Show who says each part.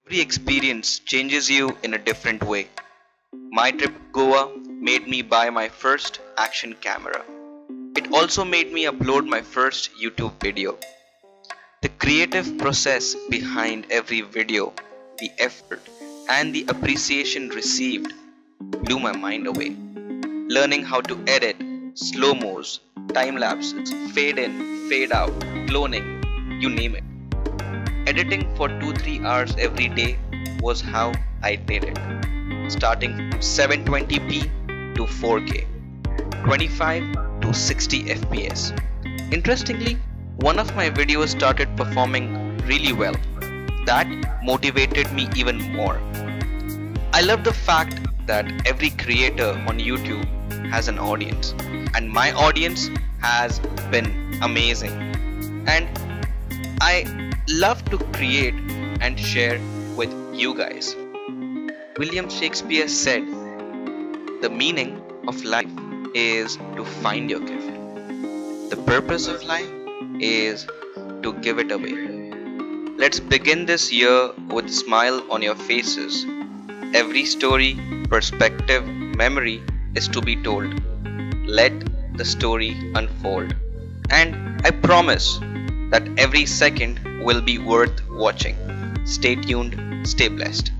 Speaker 1: Every experience changes you in a different way. My trip to Goa made me buy my first action camera. It also made me upload my first YouTube video. The creative process behind every video, the effort, and the appreciation received blew my mind away. Learning how to edit, slow mos, time lapses, fade in, fade out, cloning, you name it. Editing for 2-3 hours every day was how I did it. Starting from 720p to 4K, 25 to 60 FPS. Interestingly, one of my videos started performing really well. That motivated me even more. I love the fact that every creator on YouTube has an audience, and my audience has been amazing. And I love to create and share with you guys. William Shakespeare said, "The meaning of life is to find your gift. The purpose of life is to give it away." Let's begin this year with a smile on your faces. Every story, perspective, memory is to be told. Let the story unfold. And I promise that every second will be worth watching. Stay tuned, stay blessed.